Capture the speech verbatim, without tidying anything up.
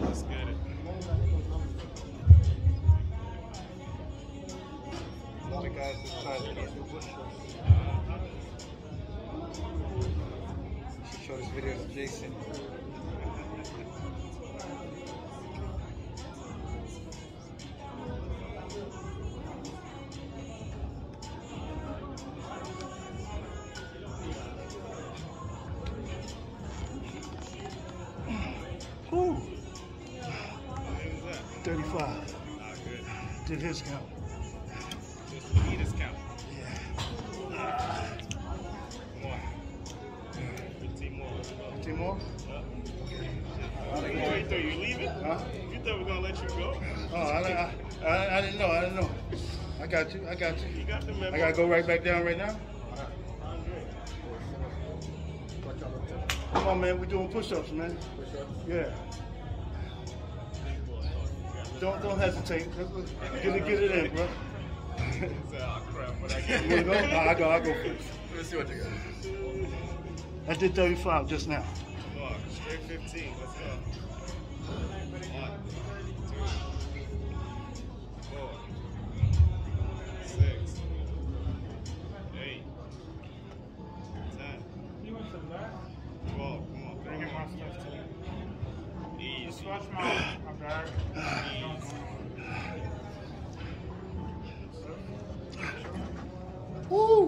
Let's get it. A lot of guys just try to keep the push-ups. Should show this video to Jason. Whew. What was that? thirty-five. Ah, good. Did his count. Just the leaders count. Yeah. Come on. fifteen more. Let's go. fifteen more? Yeah. I think What you thought you leaving? Huh? You thought we were gonna let you go? Oh, I, I, I, I didn't know. I didn't know. I got you. I got you. You got the memo. I gotta go right back down right now. Come on, man. We're doing push-ups, man. Yeah. Don't don't hesitate. Get it, get it in, bro. Oh crap! But I You wanna go? No, I go. I go first. Let's see what you got. I did thirty-five just now. Come on, straight fifteen. Let's go. One, two, four, six, eight, ten, twelve. Come on, bring it. Easy. Just watch my, my bag. Woo!